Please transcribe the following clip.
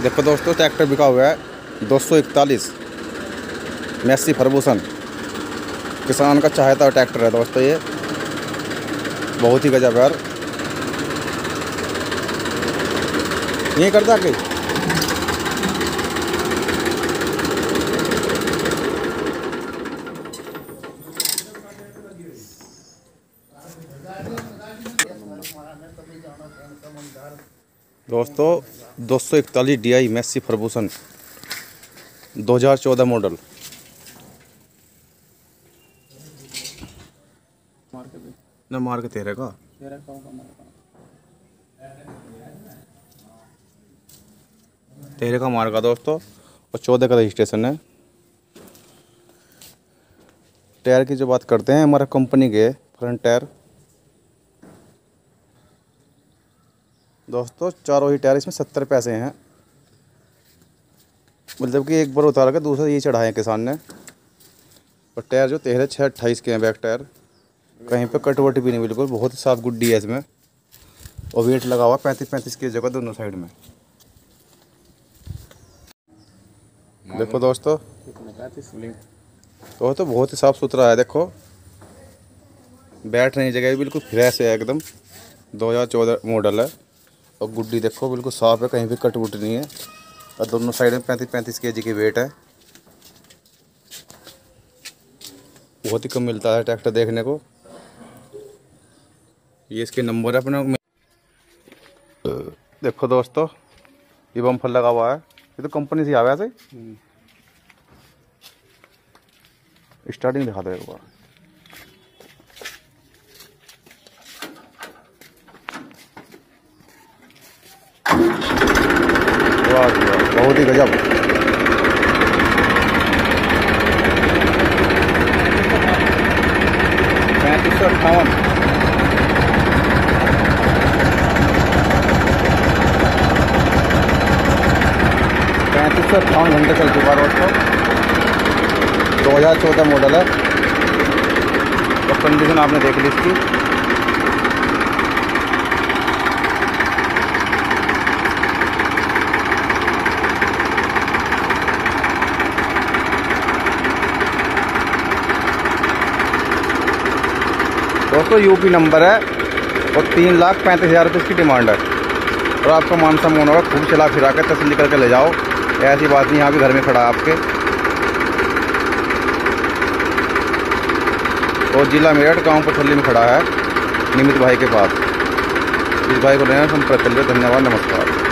देखो दोस्तों, ट्रैक्टर बिका हुआ है 241 मैसी फर्गूसन। किसान का चाहता ट्रैक्टर है दोस्तों, ये बहुत ही गजब यार। ये करता कि दोस्तों 241 DI मैसी फर्गूसन 2014 मॉडल। ना मार के तेरे का मार का दोस्तों, और 14 का रजिस्ट्रेशन है। टायर की जो बात करते हैं, हमारा कंपनी के फ्रंट टायर दोस्तों, चारों ही टायर इसमें 70 पैसे हैं। मतलब कि एक बार उतार के दूसरा ये चढ़ाए हैं किसान ने। और टायर जो 13/6/28 के हैं बैक टायर, कहीं पे कटवट भी नहीं, बिल्कुल बहुत ही साफ गुड्डी है इसमें। और वेट लगा हुआ 35-35 की जगह दोनों साइड में। देखो दोस्तों तो बहुत ही साफ़ सुथरा है। देखो बैठने की जगह भी बिल्कुल फ्रेश है एकदम। 2014 मॉडल है। और गुड्डी देखो बिल्कुल साफ़ है, कहीं भी कट वुट नहीं है। और दोनों साइड में 35-35 kg की वेट है। बहुत ही कम मिलता है ट्रैक्टर देखने को। ये इसके नंबर है अपने। देखो दोस्तों, ये बम्पर लगा हुआ है, ये तो कंपनी से आया है। स्टार्टिंग दिखा दो एक बार। वाह बहुत ही गजब। $3558 घंटे चल चुका है दोस्तों। 2014 मॉडल है। तो कंडीशन आपने देख ली इसकी। दोस्तों यूपी नंबर है और 3,35,000 रुपये इसकी डिमांड है। और आपका मान सम्मान होगा, खूब चला फिरा कर तसल्ली करके ले जाओ। ऐसी बात नहीं, यहाँ भी घर में खड़ा है आपके। और जिला मेरठ, गांव पथरली में खड़ा है निमित भाई के पास। इस भाई को लेना संपर्क कर लिया। धन्यवाद, नमस्कार।